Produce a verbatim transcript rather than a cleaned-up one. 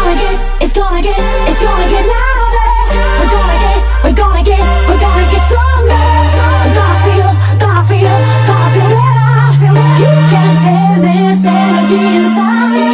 gonna get, it's gonna get, it's gonna get louder. We're gonna get, we're gonna get, we're gonna get stronger. We're gonna feel, gonna feel, gonna feel better. You can tell this energy inside.